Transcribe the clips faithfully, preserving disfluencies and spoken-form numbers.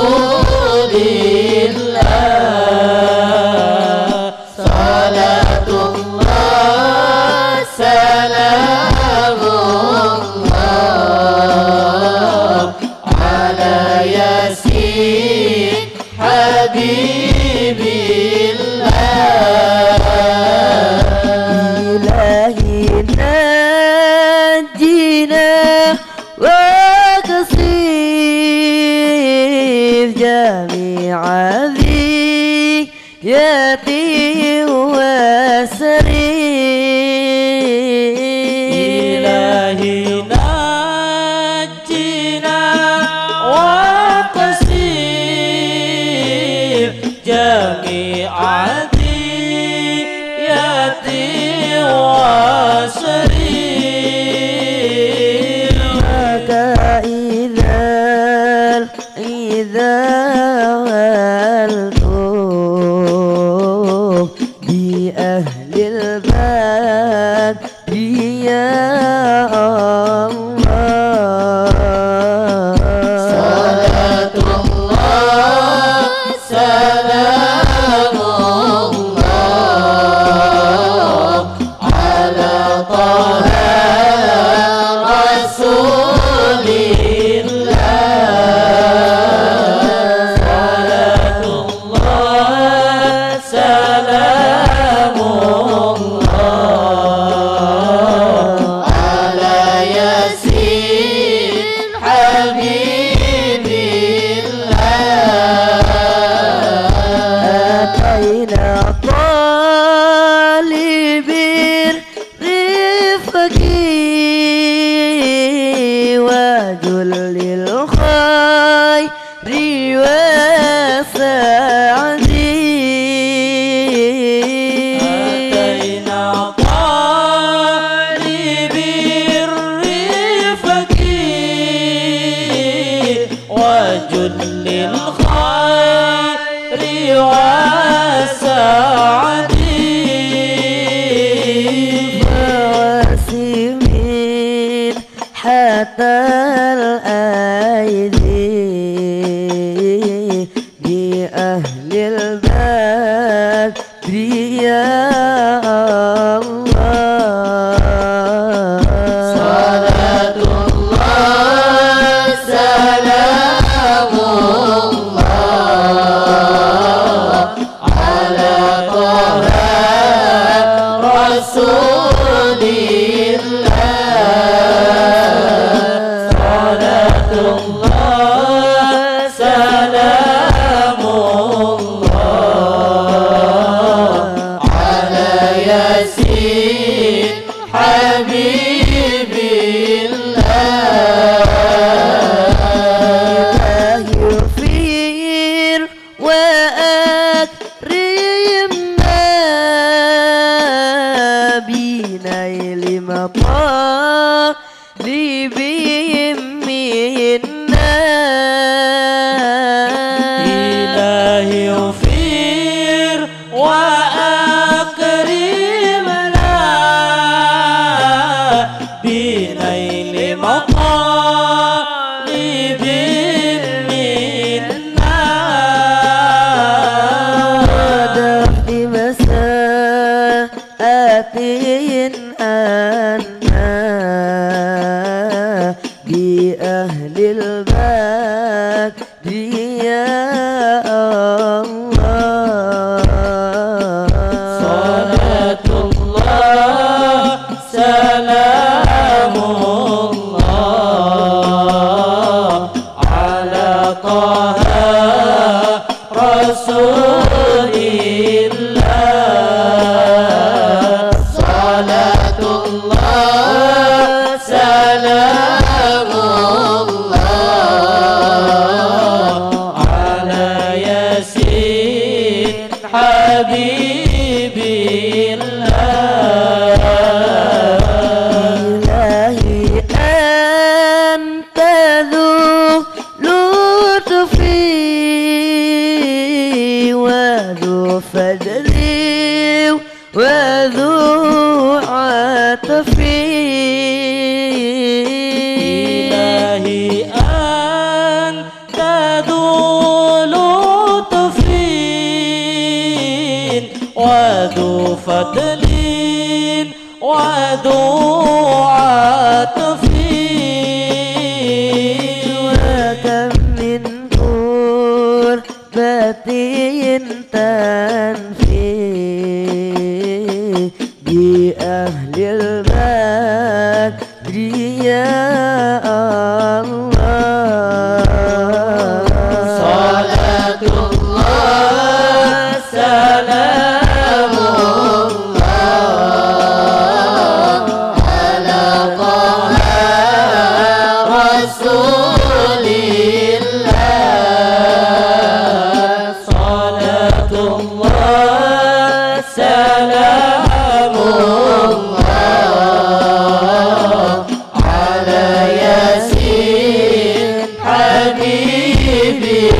Rasulillah. Salatullah salamullah ala yasin habibillah. Ilahi najina wa kasif jami'a dhiyati wa sarif. Ilahi najina wa kasif jami'a dhiyati wa sarif. Maka idhal idhal tuh di ahlil bad ya Allah. Salatullah salamullah ala taha rasulillah. Salatullah salamullah ala yasin habibillah. Ataina talibir rifqi wa jullil khairi wa sa'di. Ataina talibir rifqi wa jullil khairi wa sa'di. Fawasimin hatta al-aidi di ahlil badri ya Allah. Salatullah salamullah ala taha rasulillah. Salatullah salamullah ala yasin habibillah. Yufir wa akrimna binaili matalibihim minna. Ilahi ufir wa akrimna binaili matalibin minna. Dafi masaatin anna bi ahlil badri ya Allah. Salatullah salamullah ala taha rasulillah. Salatullah salamullah ala yasin habibillah. Ilahi anta dhu lutfi wa dhu fadli wa dhu atfi. Ilahi anta dhu وذو فضل وذو عطف وكم من قربة تنفي بأهل البدر يا الله صلاة الله سلام الله على طه رسول الله صلاة الله سلام الله على ياسين حبيب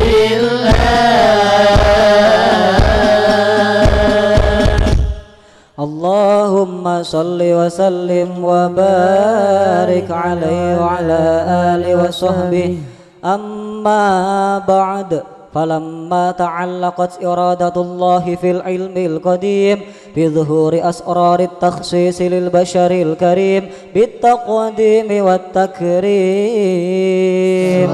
الله اللهم صل وسلم وبارك عليه وعلى آله وصحبه أما بعد فلما تعلقت إرادة الله في العلم القديم بظهور أسرار التخصيص للبشر الكريم بالتقديم والتكريم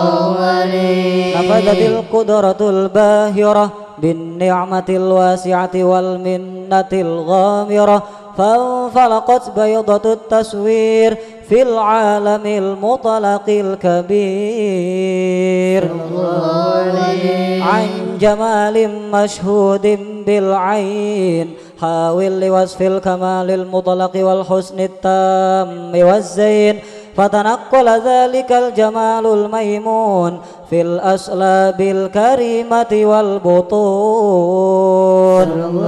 نفذت القدرة الباهرة بالنعمة الواسعة والمنة الغامرة فانفلقت بيضة التصوير في العالم المطلق الكبير عن جمال مشهود بالعين حاول لوصف الكمال المطلق والحسن التام والزين فتنقل ذلك الجمال الميمون في الأسلاب الكريمة والبطون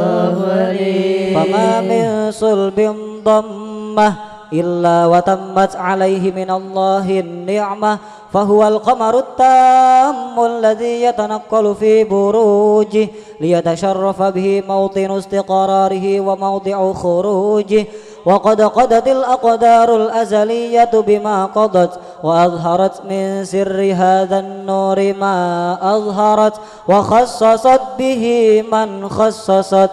فما من صلب ضمه إلا وتمت عليه من الله النعمة فهو القمر التام الذي يتنقل في بروجه ليتشرف به موطن استقراره وموضع خروجه وقد قضت الأقدار الأزلية بما قضت وأظهرت من سر هذا النور ما أظهرت وخصصت به من خصصت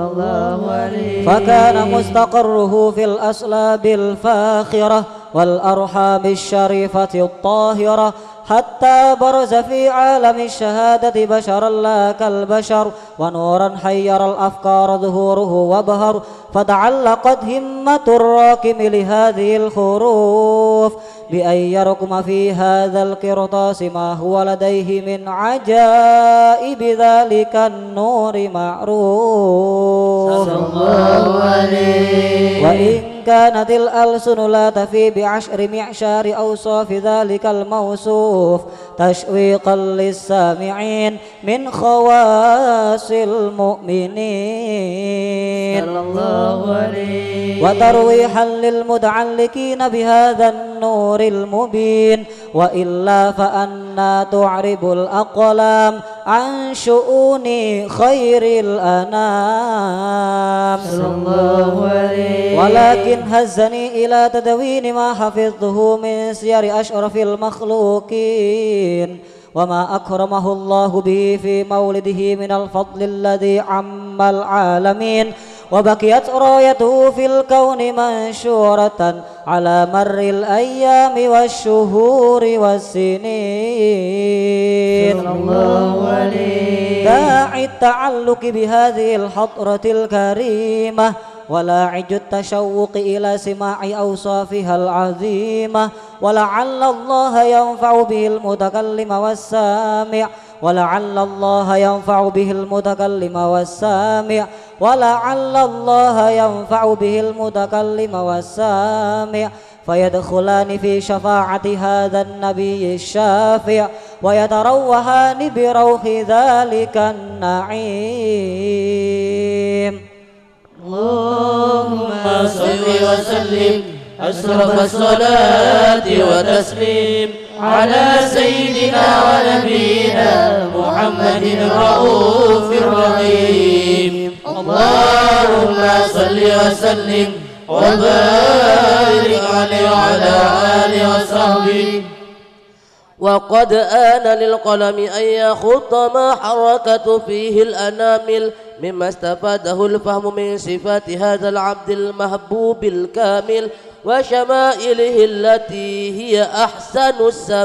فكان مستقره في الأسلاب الفاخرة والأرحام الشريفة الطاهرة حتى برز في عالم الشهادة بشرا لا كالبشر ونورا حير الأفكار ظهوره وبهر فتعلقت همة الراكم لهذه الحروف بأن يركم في هذا القرطاس ما هو لديه من عجائب ذلك النور معروف وإن كانت الألسن لا تفي بعشر معشار أوصاف ذلك الموصوف تشويقا للسامعين من خواص المؤمنين وترويحا للمتعلقين بهذا النور المبين وإلا فأنا تعرب الأقلام عن شؤون خير الأنام ولكن هزني إلى تدوين ما حفظته من سير أشرف المخلوقين وما أكرمه الله به في مولده من الفضل الذي عم العالمين وبقيت رايته في الكون منشورة على مر الأيام والشهور والسنين داعي التعلق بهذه الحضرة الكريمة ولاعج التشوق إلى سماع أوصافها العظيمة ولعل الله ينفع به المتكلم والسامع ولعل الله ينفع به المتكلم والسامع ولعل الله ينفع به المتكلم والسامع فيدخلان في شفاعة هذا النبي الشافع ويتروحان بروح ذلك النعيم. اللهم صل وسلم أشرف الصلاة وتسليم على سيدنا ونبينا محمد الرؤوف الرحيم. اللهم صل وسلم وبارك عليه وعلى آله وصحبه. وقد آن للقلم أن يخط ما حركت فيه الأنامل مما استفاده الفهم من صفات هذا العبد المحبوب الكامل وشمائله التي هي أحسن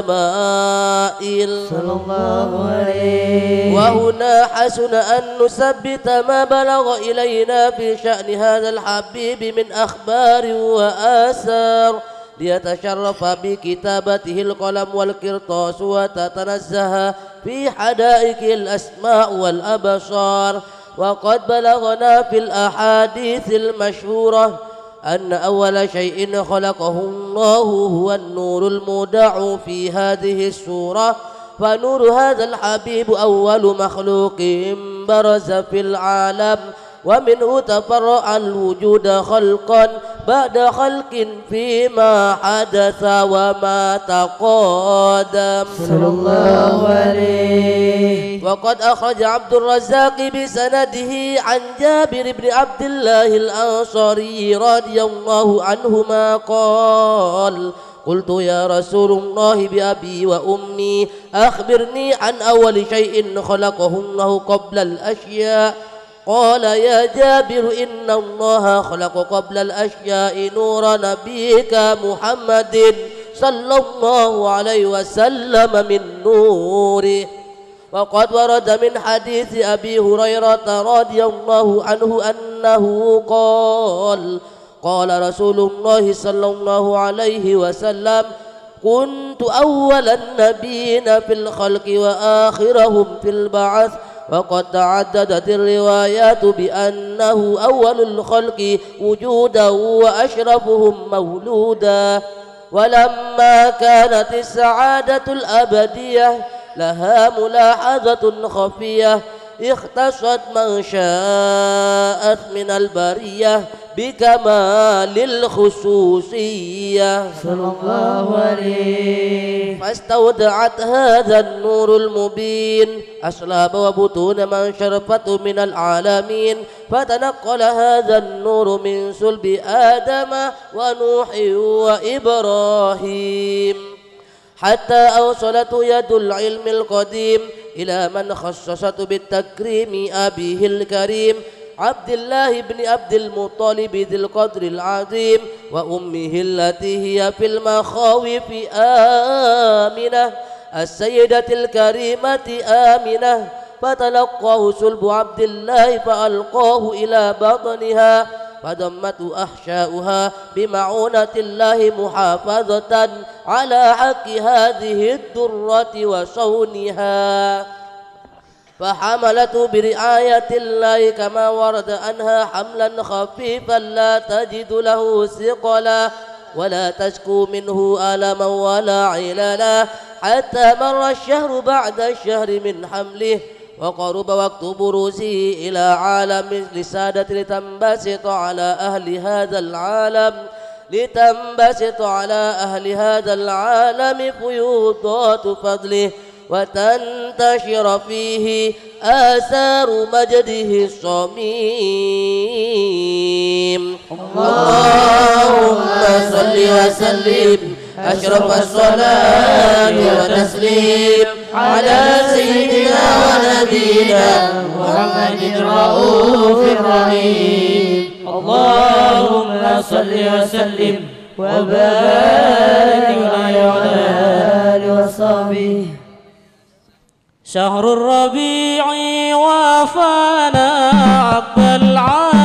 السمائل صلى الله عليه. وهنا حسن أن نثبت ما بلغ إلينا في شأن هذا الحبيب من أخبار وآثار ليتشرف بكتابته القلم والقرطاس وتتنزه في حدائق الأسماء والأبصار. وقد بلغنا في الأحاديث المشهورة أن أول شيء خلقه الله هو النور المودع في هذه السورة، فنور هذا الحبيب أول مخلوق برز في العالم، ومنه تفرع الوجود خلقا بعد خلق فيما حدث وما تقادم صلى الله عليه. وقد أخرج عبد الرزاق بسنده عن جابر بن عبد الله الأنصاري رضي الله عنهما قال: قلت يا رسول الله بأبي وأمي أخبرني عن أول شيء خلقه الله قبل الأشياء. قال: يا جابر إن الله خلق قبل الأشياء نور نبيك محمد صلى الله عليه وسلم من نوره. وقد ورد من حديث أبي هريرة رضي الله عنه أنه قال: قال رسول الله صلى الله عليه وسلم: كنت أول النبيين في الخلق وآخرهم في البعث. وقد تعددت الروايات بأنه أول الخلق وجودا وأشرفهم مولودا. ولما كانت السعادة الأبدية لها ملاحظة خفية اختصت من شاءت من البرية بكمال الخصوصية صلى الله عليه. فاستودعت هذا النور المبين أصلاب وبطون من شرفته من العالمين، فتنقل هذا النور من صلب آدم ونوح وإبراهيم حتى أوصلت يد العلم القديم إلى من خصصت بالتكريم أبيه الكريم عبد الله بن عبد المطلب ذي القدر العظيم، وأمه التي هي في المخاوف آمنة السيدة الكريمة آمنة. فتلقاه صلب عبد الله فألقاه إلى بطنها، فضمته أحشاؤها بمعونة الله محافظة على حق هذه الدرة وصونها، فحملته برعاية الله كما ورد عنها حملا خفيفا لا تجد له ثقلا ولا تشكو منه ألما ولا عللا، حتى مر الشهر بعد الشهر من حمله، وقرب وقت بروزه إلى عالم لسادة لتنبسط على أهل هذا العالم لتنبسط على أهل هذا العالم فيوضات فضله، وتنتشر فيه آثار مجده الصميم. اللهم صل وسلم أشرف الصلاة وتسليم على سيدنا ونبينا محمد الرؤوف الرحيم. اللهم صل وسلم وبارك على آله وصحبه. شهر الربيع وافانا عقد العام